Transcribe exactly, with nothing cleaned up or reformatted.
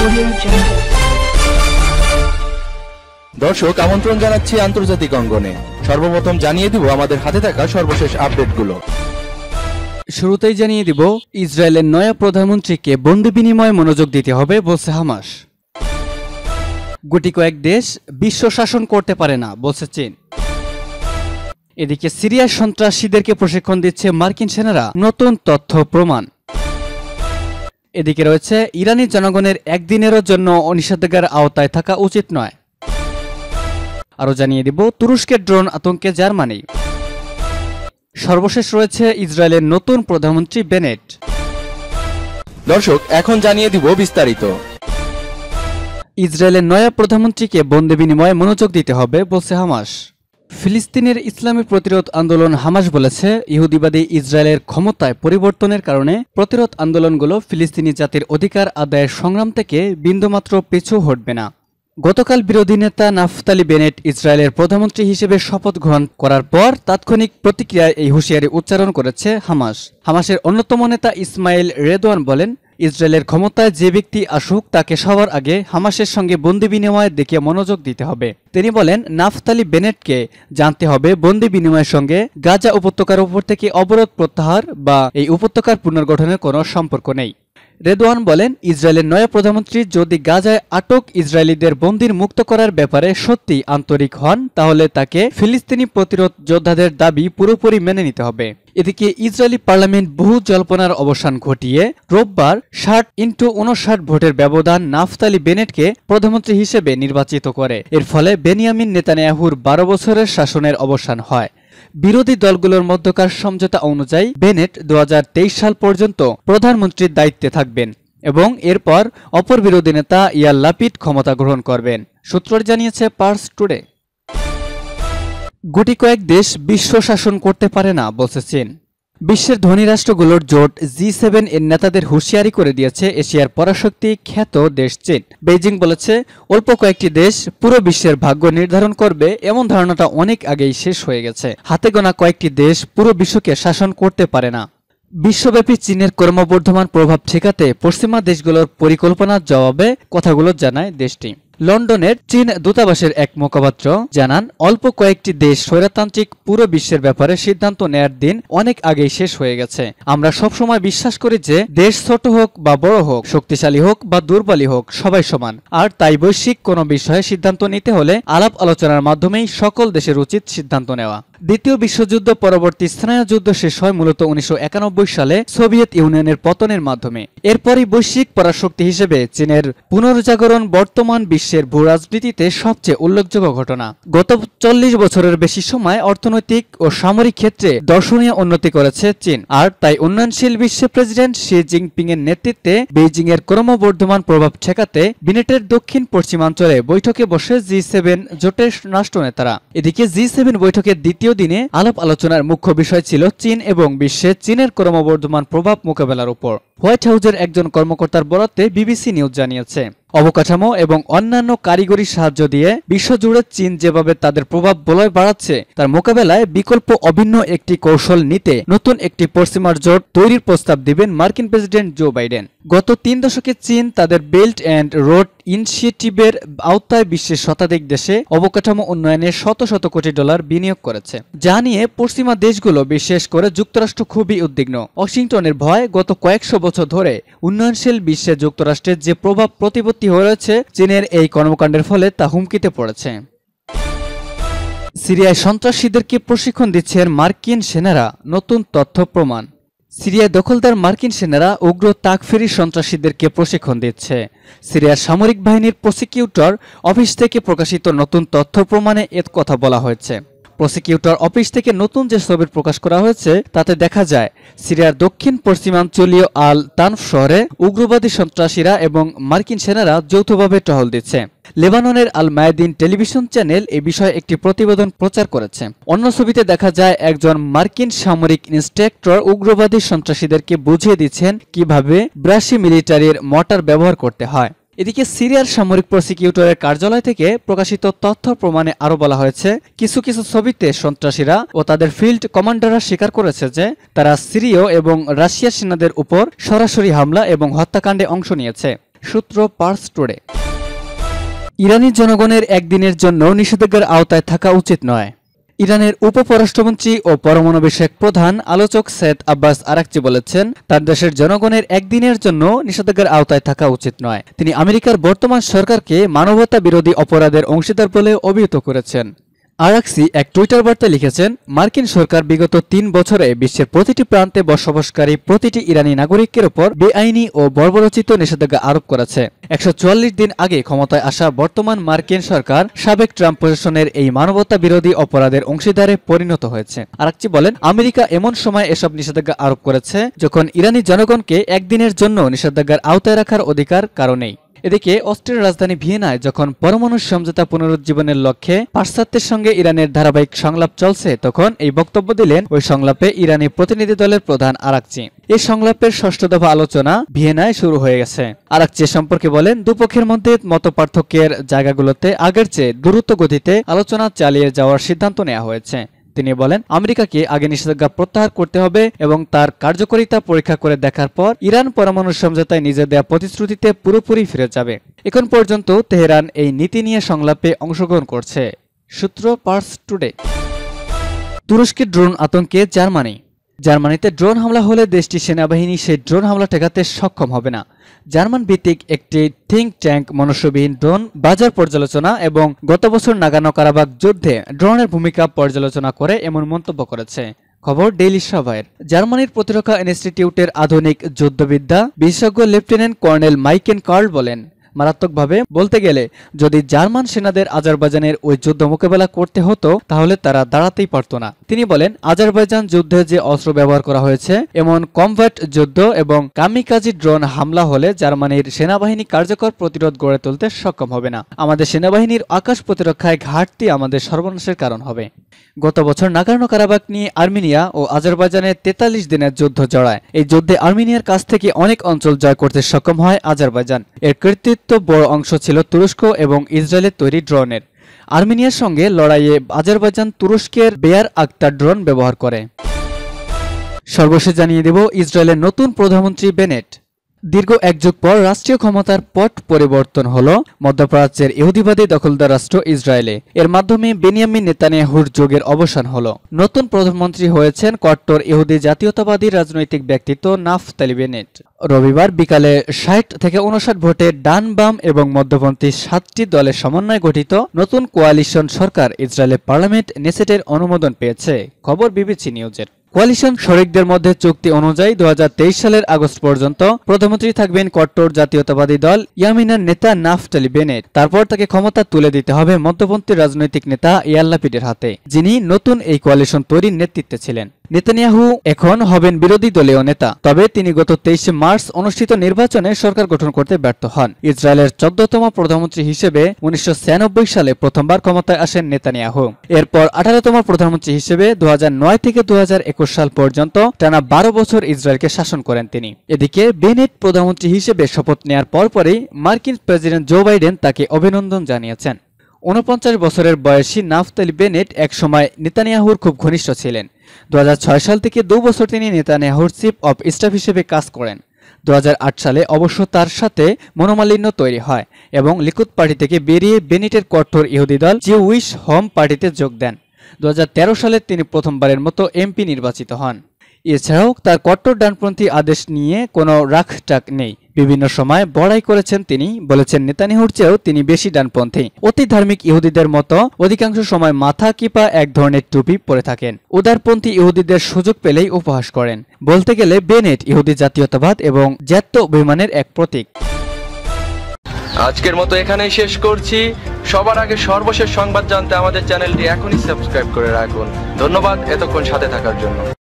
দর্শক আমন্ত্রণ জানাচ্ছি আন্তর্জাতিক অঙ্গনে। সর্বপ্রথম জানিয়ে দিব আমাদের হাতে থাকা সর্বশেষ আপডেটগুলো। শুরুতেই জানিয়ে দিব ইসরায়েলের নয়া প্রধানমন্ত্রীকে বন্দি বিনিময়ে মনোযোগ দিতে হবে বলছে হামাস। গুটি কয়েক দেশ বিশ্ব শাসন করতে পারে না বলছে চীন। এদিকে সিরিয়ার সন্ত্রাসীদেরকে প্রশিক্ষণ দিচ্ছে মার্কিন সেনারা, নতুন তথ্য প্রমাণ। এদিকে রয়েছে ইরানি জনগণের একদিনেরও জন্য নিষেধাজ্ঞার আওতায় থাকা উচিত নয়। আরও জানিয়ে দিব তুরস্কের ড্রোন আতঙ্কে জার্মানি। সর্বশেষ রয়েছে ইসরায়েলের নতুন প্রধানমন্ত্রী বেনেট। দর্শক এখন জানিয়ে দিব বিস্তারিত। ইসরায়েলের নয়া প্রধানমন্ত্রীকে বন্দি বিনিময়ে মনোযোগ দিতে হবে বলছে হামাস। ফিলিস্তিনের ইসলামী প্রতিরোধ আন্দোলন হামাস বলেছে, ইহুদিবাদী ইসরায়েলের ক্ষমতায় পরিবর্তনের কারণে প্রতিরোধ আন্দোলনগুলো ফিলিস্তিনি জাতির অধিকার আদায়ের সংগ্রাম থেকে বিন্দুমাত্র পিছু হটবে না। গতকাল বিরোধী নেতা নাফতালি বেনেট ইসরায়েলের প্রধানমন্ত্রী হিসেবে শপথ গ্রহণ করার পর তাৎক্ষণিক প্রতিক্রিয়ায় এই হুঁশিয়ারি উচ্চারণ করেছে হামাস। হামাসের অন্যতম নেতা ইসমাইল রেদওয়ান বলেন, ইসরায়েলের ক্ষমতায় যে ব্যক্তি আসুক তাকে সবার আগে হামাসের সঙ্গে বন্দি বিনিময়ের দিকে মনোযোগ দিতে হবে। তিনি বলেন, নাফতালি বেনেটকে জানতে হবে বন্দি বিনিময়ের সঙ্গে গাজা উপত্যকার উপর থেকে অবরোধ প্রত্যাহার বা এই উপত্যকার পুনর্গঠনের কোনো সম্পর্ক নেই। রেদওয়ান বলেন, ইসরায়েলের নয়া প্রধানমন্ত্রী যদি গাজায় আটক ইসরায়েলিদের বন্দির মুক্ত করার ব্যাপারে সত্যি আন্তরিক হন তাহলে তাকে ফিলিস্তিনি প্রতিরোধ যোদ্ধাদের দাবি পুরোপুরি মেনে নিতে হবে। এদিকে ইসরায়েলি পার্লামেন্ট বহু জল্পনার অবসান ঘটিয়ে রোববার ষাট ইন্টু উনষাট ভোটের ব্যবধান নাফতালি বেনেটকে প্রধানমন্ত্রী হিসেবে নির্বাচিত করে। এর ফলে বেনিয়ামিন নেতানিয়াহুর বারো বছরের শাসনের অবসান হয়। বিরোধী দলগুলোর মধ্যকার সমঝোতা অনুযায়ী বেনেট দু হাজার তেইশ সাল পর্যন্ত প্রধানমন্ত্রীর দায়িত্বে থাকবেন এবং এরপর অপর বিরোধী নেতা ইয়ার লাপিড ক্ষমতা গ্রহণ করবেন, সূত্র জানিয়েছে পার্স টুডে। গুটি কয়েক দেশ বিশ্ব শাসন করতে পারে না বলছে চীন। বিশ্বের ধনী রাষ্ট্রগুলোর জোট জি সেভেন এর নেতাদের হুঁশিয়ারি করে দিয়েছে এশিয়ার পরাশক্তি খ্যাত দেশ চীন। বেইজিং বলেছে, অল্প কয়েকটি দেশ পুরো বিশ্বের ভাগ্য নির্ধারণ করবে এমন ধারণাটা অনেক আগেই শেষ হয়ে গেছে। হাতে গোনা কয়েকটি দেশ পুরো বিশ্বকে শাসন করতে পারে না। বিশ্বব্যাপী চীনের ক্রমবর্ধমান প্রভাব ঠেকাতে পশ্চিমা দেশগুলোর পরিকল্পনার জবাবে কথাগুলো জানায় দেশটি। লন্ডনের চীন দূতাবাসের এক মুখপাত্র জানান, অল্প কয়েকটি দেশ স্বৈরতান্ত্রিক পুরো বিশ্বের ব্যাপারে সিদ্ধান্ত নেয়ার দিন অনেক আগেই শেষ হয়ে গেছে। আমরা সবসময় বিশ্বাস করি যে দেশ ছোট হোক বা বড় হোক, শক্তিশালী হোক বা দুর্বলী হোক, সবাই সমান। আর তাই বৈশ্বিক কোনো বিষয়ে সিদ্ধান্ত নিতে হলে আলাপ আলোচনার মাধ্যমেই সকল দেশের উচিত সিদ্ধান্ত নেওয়া। দ্বিতীয় বিশ্বযুদ্ধ পরবর্তী স্নায়ুযুদ্ধ শেষ হয় মূলত উনিশশো একানব্বই সালে সোভিয়েত ইউনিয়নের পতনের মাধ্যমে। এরপরই বৈশ্বিক পরাশক্তি হিসেবে চীনের পুনর্জাগরণ বর্তমান বিশ্বের ভূ রাজনীতিতে সবচেয়ে উল্লেখযোগ্য ঘটনা। গত চল্লিশ বছরের বেশি সময় অর্থনৈতিক ও সামরিক ক্ষেত্রে দর্শনীয় উন্নতি করেছে চীন। আর তাই উন্নয়নশীল বিশ্বের প্রেসিডেন্ট শি জিনপিং এর নেতৃত্বে বেইজিং এর ক্রমবর্ধমান প্রভাব ঠেকাতে বিনেটের দক্ষিণ পশ্চিমাঞ্চলে বৈঠকে বসে জি সেভেন জোটের রাষ্ট্রনেতারা। এদিকে জি সেভেন বৈঠকের দ্বিতীয় দিনে আলাপ আলোচনার মুখ্য বিষয় ছিল চীন এবং বিশ্বে চীনের ক্রমবর্ধমান প্রভাব মোকাবেলার উপর। হোয়াইট হাউসের একজন কর্মকর্তার বরাতে বিবিসি নিউজ জানিয়েছে, অবকাঠামো এবং অন্যান্য কারিগরি সাহায্য দিয়ে বিশ্বজুড়ে চীন যেভাবে তাদের প্রভাব বলয় বাড়াচ্ছে তার মোকাবেলায় বিকল্প অভিন্ন একটি কৌশল নিতে নতুন একটি পশ্চিমার জোট তৈরির প্রস্তাব দিবেন মার্কিন প্রেসিডেন্ট জো বাইডেন। গত তিন দশকে চীন তাদের বেল্ট অ্যান্ড রোড ইনিশিয়েটিভের আওতায় বিশ্বের শতাধিক দেশে অবকাঠামো উন্নয়নে শত শত কোটি ডলার বিনিয়োগ করেছে, যা নিয়ে পশ্চিমা দেশগুলো বিশেষ করে যুক্তরাষ্ট্র খুবই উদ্বিগ্ন। ওয়াশিংটনের ভয় গত কয়েকশো বছর ধরে উন্নয়নশীল বিশ্বে যুক্তরাষ্ট্রের যে প্রভাব প্রতিপত্তি হয়েছে চীনের এই কর্মকাণ্ডের ফলে তা হুমকিতে পড়েছে। সিরিয়ায় সন্ত্রাসীদেরকে প্রশিক্ষণ দিচ্ছেন মার্কিন সেনারা, নতুন তথ্য প্রমাণ। সিরিয়ায় দখলদার মার্কিন সেনারা উগ্র তাকফিরি সন্ত্রাসীদেরকে প্রশিক্ষণ দিচ্ছে। সিরিয়ার সামরিক বাহিনীর প্রসিকিউটর অফিস থেকে প্রকাশিত নতুন তথ্য প্রমাণে এ কথা বলা হয়েছে। প্রসিকিউটর অফিস থেকে নতুন যে ছবি প্রকাশ করা হয়েছে তাতে দেখা যায় সিরিয়ার দক্ষিণ পশ্চিমাঞ্চলীয় আল তানফ শহরে উগ্রবাদী সন্ত্রাসীরা এবং মার্কিন সেনারা যৌথভাবে টহল দিচ্ছে। লেবাননের আল মায়াদিন টেলিভিশন চ্যানেল এ বিষয়ে একটি প্রতিবেদন প্রচার করেছে। অন্য ছবিতে দেখা যায় একজন মার্কিন সামরিক ইন্সট্রাক্টর উগ্রবাদী সন্ত্রাসীদেরকে বুঝিয়ে দিচ্ছেন কিভাবে ব্রাশি মিলিটারির মর্টার ব্যবহার করতে হয়। এদিকে সিরিয়ার সামরিক প্রসিকিউটরের কার্যালয় থেকে প্রকাশিত তথ্য প্রমাণে আরো বলা হয়েছে, কিছু কিছু ছবিতে সন্ত্রাসীরা ও তাদের ফিল্ড কমান্ডাররা স্বীকার করেছে যে তারা সিরীয় এবং রাশিয়ার সেনাদের উপর সরাসরি হামলা এবং হত্যাকাণ্ডে অংশ নিয়েছে। সূত্র পার্স টুডে। ইরানি জনগণের একদিনের জন্য নিষেধাজ্ঞার আওতায় থাকা উচিত নয়। ইরানের উপপরাষ্ট্রমন্ত্রী ও পরমাণু বিষয়ক প্রধান আলোচক সৈয়দ আব্বাস আরাকচি বলেছেন, তার দেশের জনগণের একদিনের জন্য নিষেধাজ্ঞার আওতায় থাকা উচিত নয়। তিনি আমেরিকার বর্তমান সরকারকে মানবতা বিরোধী অপরাধের অংশীদার বলে অভিহিত করেছেন। আরাকচি এক টুইটার বার্তায় লিখেছেন, মার্কিন সরকার বিগত তিন বছরে বিশ্বের প্রতিটি প্রান্তে বসবাসকারী প্রতিটি ইরানি নাগরিকের উপর বেআইনি ও বর্বরোচিত নিষেধাজ্ঞা আরোপ করেছে। একশো চুয়াল্লিশ দিন আগে ক্ষমতায় আসা বর্তমান মার্কিন সরকার সাবেক ট্রাম্প প্রশাসনের এই মানবতা বিরোধী অপরাধের অংশীদারে পরিণত হয়েছে। আরাকচি বলেন, আমেরিকা এমন সময় এসব নিষেধাজ্ঞা আরোপ করেছে যখন ইরানি জনগণকে একদিনের জন্য নিষেধাজ্ঞার আওতায় রাখার অধিকার কারণেই। এদিকে অস্ট্রিয়ার রাজধানী ভিয়েনায় যখন পরমাণু সমঝোতা পুনরুজ্জীবনের লক্ষ্যে পাশ্চাত্যের সঙ্গে ইরানের ধারাবাহিক সংলাপ চলছে, তখন এই বক্তব্য দিলেন ওই সংলাপে ইরানি প্রতিনিধি দলের প্রধান আরাকচি। এই সংলাপের ষষ্ঠ দফা আলোচনা ভিয়েনায় শুরু হয়ে গেছে। আরাকচি সম্পর্কে বলেন, দুপক্ষের মধ্যে মতপার্থক্যের জায়গাগুলোতে আগের চেয়ে দ্রুত গতিতে আলোচনা চালিয়ে যাওয়ার সিদ্ধান্ত নেওয়া হয়েছে। তিনি বলেন, আমেরিকাকে আগে নিষেধাজ্ঞা প্রত্যাহার করতে হবে এবং তার কার্যকারিতা পরীক্ষা করে দেখার পর ইরান পরমাণু সমঝোতায় নিজের দেয়া প্রতিশ্রুতিতে পুরোপুরি ফিরে যাবে। এখন পর্যন্ত তেহরান এই নীতি নিয়ে সংলাপে অংশগ্রহণ করছে। সূত্র পার্স টুডে। তুরস্কের ড্রোন আতঙ্কে জার্মানি। জার্মানিতে ড্রোন হামলা হলে দেশটির সেনাবাহিনী সেই ড্রোন হামলা ঠেকাতে সক্ষম হবে না। জার্মান ভিত্তিক একটি থিঙ্ক ট্যাঙ্ক মনুষ্যবিহীন ড্রোন বাজার পর্যালোচনা এবং গত বছর নাগানো কারাবাখ যুদ্ধে ড্রোনের ভূমিকা পর্যালোচনা করে এমন মন্তব্য করেছে। খবর ডেইলি সাভায়ের। জার্মানির প্রতিরক্ষা ইনস্টিটিউটের আধুনিক যুদ্ধবিদ্যা বিশেষজ্ঞ লেফটেন্যান্ট কর্নেল মাইকেন কার্ল বলেন, মারাত্মকভাবে বলতে গেলে যদি জার্মান সেনাদের আজারবাইজানের ওই যুদ্ধ মোকাবেলা করতে হতো তাহলে তারা দাঁড়াতেই পারত না। তিনি বলেন, আজারবাইজান যুদ্ধে যে অস্ত্র ব্যবহার করা হয়েছে এমন কমব্যাট যুদ্ধ এবং কামিকাজি ড্রোন হামলা হলে জার্মানির সেনাবাহিনী কার্যকর প্রতিরোধ গড়ে তুলতে সক্ষম হবে না। আমাদের সেনাবাহিনীর আকাশ প্রতিরক্ষায় ঘাটতি আমাদের সর্বনাশের কারণ হবে। গত বছর নাগোর্নো কারাবাখ নিয়ে আর্মেনিয়া ও আজারবাইজানের তেতাল্লিশ দিনের যুদ্ধ জড়ায়। এই যুদ্ধে আর্মেনিয়ার কাছ থেকে অনেক অঞ্চল জয় করতে সক্ষম হয় আজারবাইজান। এর কৃতিত্ব বড় অংশ ছিল তুরস্ক এবং ইসরায়েলের তৈরি ড্রোনের। আর্মেনিয়ার সঙ্গে লড়াইয়ে আজারবাইজান তুরস্কের বেয়ার আক্তার ড্রোন ব্যবহার করে। সর্বশেষ জানিয়ে দেব, ইসরায়েলের নতুন প্রধানমন্ত্রী বেনেট। দীর্ঘ এক যুগ পর রাষ্ট্রীয় ক্ষমতার পট পরিবর্তন হল মধ্যপ্রাচ্যের ইহুদিবাদী দখলদার রাষ্ট্র ইসরায়েলে। এর মাধ্যমে বেনিয়ামিন নেতানিয়াহুর যুগের অবসান হল। নতুন প্রধানমন্ত্রী হয়েছেন কট্টর ইহুদি জাতীয়তাবাদী রাজনৈতিক ব্যক্তিত্ব নাফতালি বেনেট। রবিবার বিকালে ষাট থেকে উনষাট ভোটে ডান, বাম এবং মধ্যপন্থী সাতটি দলের সমন্বয়ে গঠিত নতুন কোয়ালিশন সরকার ইসরায়েলের পার্লামেন্ট নেসেটের অনুমোদন পেয়েছে। খবর বিবিসি নিউজের। কোয়ালিশন শরিকদের মধ্যে চুক্তি অনুযায়ী দু হাজার তেইশ সালের আগস্ট পর্যন্ত প্রধানমন্ত্রী থাকবেন কট্টর জাতীয়তাবাদী দল ইয়ামিনের নেতা নাফতালি বেনেট। তারপর তাকে ক্ষমতা তুলে দিতে হবে মধ্যপন্থী রাজনৈতিক নেতা ইয়ার লাপিডের হাতে, যিনি নতুন এই কোয়ালিশন তৈরির নেতৃত্বে ছিলেন। নেতানিয়াহু এখন হবেন বিরোধী দলীয় নেতা, তবে তিনি গত তেইশে মার্চ অনুষ্ঠিত নির্বাচনে সরকার গঠন করতে ব্যর্থ হন। ইসরায়েলের চোদ্দতম প্রধানমন্ত্রী হিসেবে উনিশশো ছিয়ানব্বই সালে প্রথমবার ক্ষমতায় আসেন নেতানিয়াহু। এরপর আঠারোতম প্রধানমন্ত্রী হিসেবে দু হাজার নয় থেকে দু হাজার একুশ সাল পর্যন্ত টানা বারো বছর ইসরায়েলকে শাসন করেন তিনি। এদিকে বেনেট প্রধানমন্ত্রী হিসেবে শপথ নেয়ার পরপরই মার্কিন প্রেসিডেন্ট জো বাইডেন তাকে অভিনন্দন জানিয়েছেন। ঊনপঞ্চাশ বছরের বয়সী নাফতালি বেনেট একসময় নেতানিয়াহুর খুব ঘনিষ্ঠ ছিলেন। দু হাজার ছয় সাল থেকে দু বছর তিনি নেতানিয়াহুর চিফ অব স্টাফ হিসেবে কাজ করেন। দু হাজার আট সালে অবশ্য তার সাথে মনোমালিন্য তৈরি হয় এবং লিকুদ পার্টি থেকে বেরিয়ে বেনেটের কঠোর ইহুদি দল জিউইশ হোম পার্টিতে যোগ দেন। দু হাজার তেরো সালে তিনি প্রথমবারের মতো এমপি নির্বাচিত হন। এছাড়াও তার কট্টর ডানপন্থী আদেশ নিয়ে কোনো রাখটাক নেই। বিভিন্ন সময় বড়াই করেছেন তিনি, বলেছেন নেতানিয়াহুর চেয়েও তিনি বেশি ডানপন্থী। অতি ধার্মিক ইহুদিদের মতো অধিকাংশ সময় মাথা কিপা এক ধরনের টুপি পরে থাকেন। উদারপন্থী ইহুদিদের সুযোগ পেলেই উপহাস করেন। বলতে গেলে বেনেট ইহুদি জাতীয়তাবাদ এবং জাত্য অভিমানের এক প্রতীক। আজকের মতো এখানেই শেষ করছি। সবার আগে সর্বশেষ সংবাদ জানতে আমাদের চ্যানেলটি এখনই সাবস্ক্রাইব করে রাখুন। ধন্যবাদ এতক্ষণ সাথে থাকার জন্য।